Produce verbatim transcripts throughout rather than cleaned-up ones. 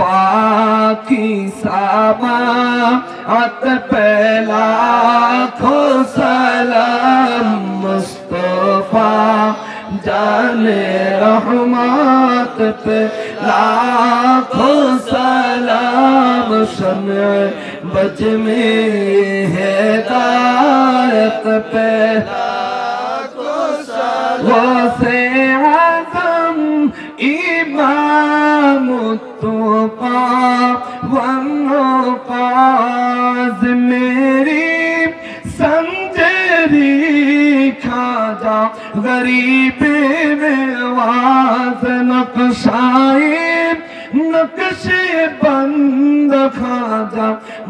पाकी समाअत पे लाखों सलाम मुस्तफा जाने रहमत पे लाखों सलाम शम्ए बज में हिदायत पे लाखों सलाम वसे आज़म इमाम तुक़ा वन्नुक़ाज़ मेरी संजरी खाजा गरीब नवाज़ नक्शाए नक्शे बंद खाजा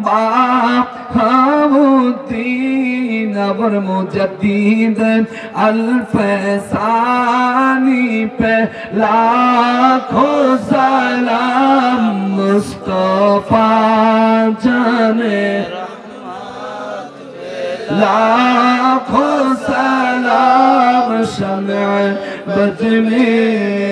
बाहुद्दीन और मुजद्दिद अल-फैसानी पे लाखों सलाम मुस्तफा जाने लाखों सलाम शम्ए बज में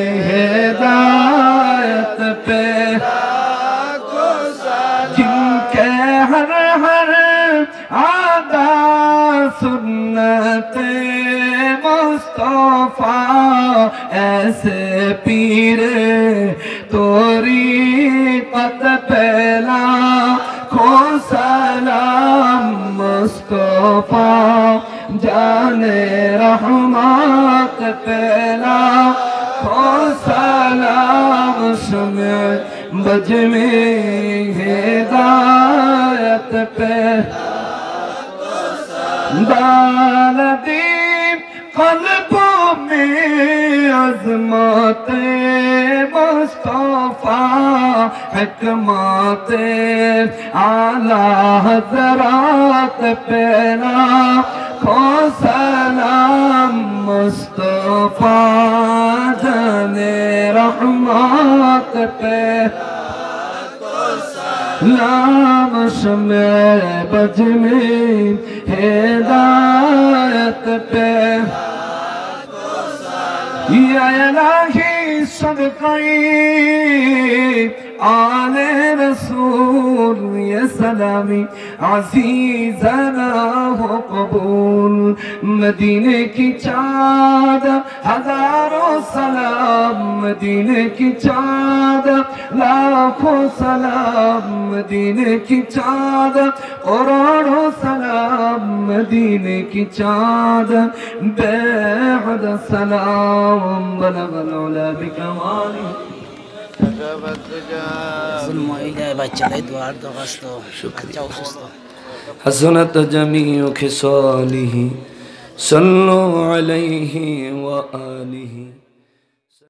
हिदायत पे लाखों सलाम जिनके हर हर आदा सुन्नते मुस्तफा ऐसे पीर तरीक़त पे लाखों सलाम मुस्तफा जाने रहमत पे लाखों सलाम शम्ए बज में हिदायत पे बालदी क़ल्बों में अज़मते मुस्तफा हिकमत आला हज़रात पे लाखों सलाम मुस्तफा जाने रहमत पे लाम शम्ए बज में हिदायत पे या इलाही सदक़े आले रसूल ये सलामी अज़ीज़ना हो कबूल मदीने की चाँद हजारों सलाम मदीने की चाँद लाखों सलाम मदीने की चाँद करोड़ों सलाम मदीने की चाँद बेहद सलाम बलगल उला बिकमाली हसनत जमीउ खिसालिही सल्लु अलैहि व आलिही।